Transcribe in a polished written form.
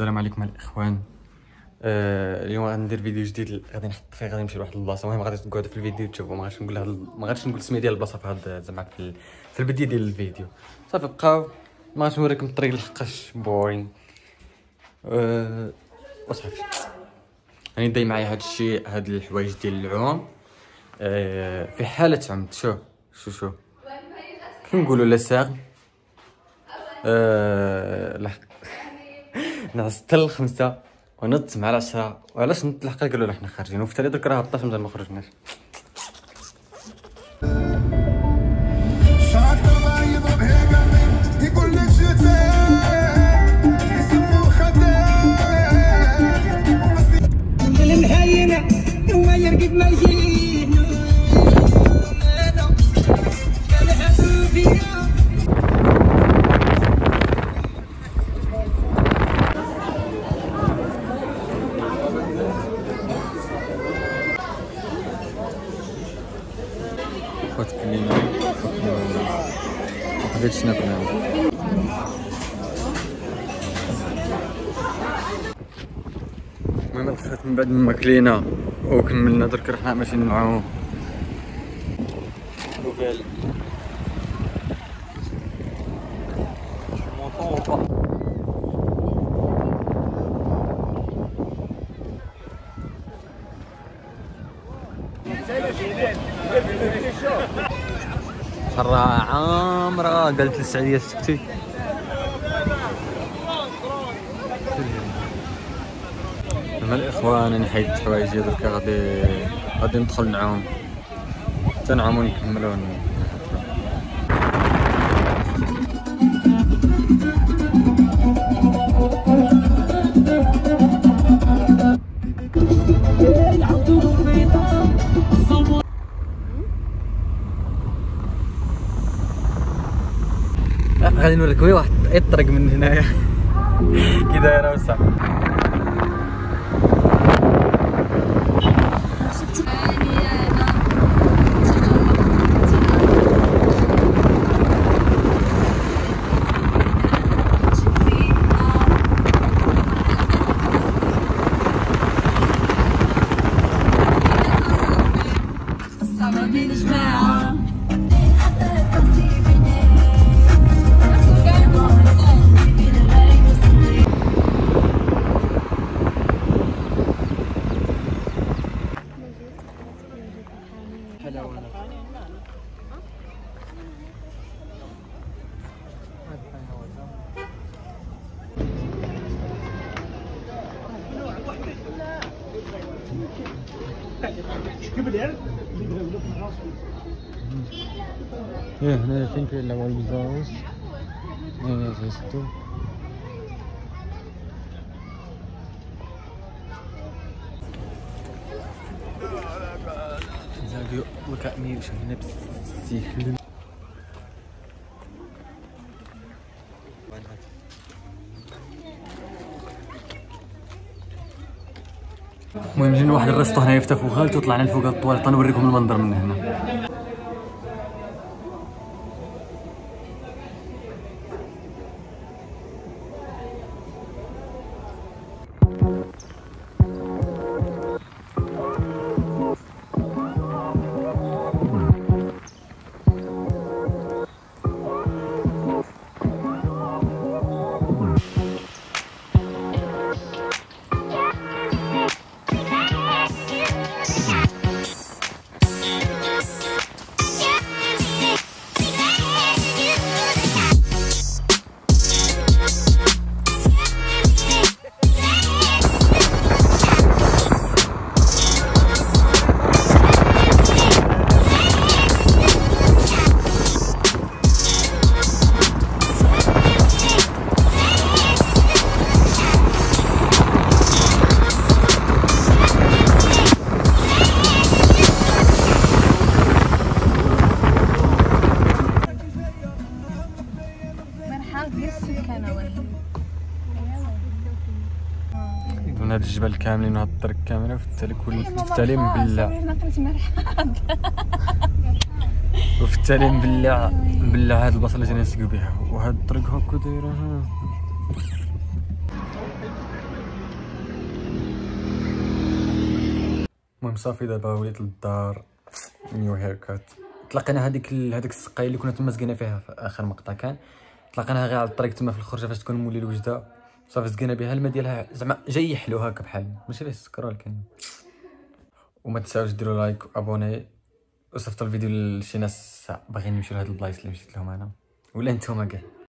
السلام عليكم الاخوان. اليوم غندير فيديو جديد غادي نحط فيه، غادي نمشي لواحد البلاصه. المهم غادي تقعدوا في الفيديو تشوفوا. ما غاديش نقول السميه ديال البلاصه في هذا زعما في البدايه ديال الفيديو. صافي بقاو، ما غاديش نوريكم الطريق لحقاش بورين. وصافي راني داي معايا هاد الشيء، هاد الحوايج ديال العوم في حاله عمد. شو كنقولوا لا ساغ نعس حتى ل5 ونط مع 10. وعلاش نط لحقا قالوا لنا حنا خارجين، وفي التالي درك راه 12 مازال ما خرجناش. شنو كنا المهم الخيط من بعد ما كلينا وكملنا درك رحنا ماشيين نعوم. راه عامرة قالت للسعودية سكتي. هما الاخوان انا حيدت حوايجي درك غادي ندخل نعوم، تنعوم ونكملو. غادي نوريكم واحد الطريق من هنايا كي دايره وسع. هنا فين كاين لعبة البزاوس. هنا زيستو زاقيو وكأني شايفين بسيخ. المهم جينا لواحد الريستو هنايا في تافوخالت وطلعنا لفوق الطوال تنوريكم المنظر من هنا. هاد الجبل كاملين وهاد الطريق كامله وفي التالي مبلع وفي التالي مبلع هاد البلاصه اللي جينا نسقيو بها. وهاد الطريق هاكا دايره المهم صافي دابا وليت للدار. نيو هير كات. تلاقينا هذيك السقايه اللي كنا تما سقينا فيها في اخر مقطع كان، تلاقيناها غير على الطريق تما في الخرجه فاش تكون مولي الوجده. صافي سقينا بها الماء ديالها زعما جاي حلو هكا بحال ماشي فيه السكر ولكن. وما تنساوش ديروا لايك وابوني وصيفطوا الفيديو لشي ناس باغيين يمشيو لهاد البلايص اللي مشيت لهم انا ولا نتوما كاع.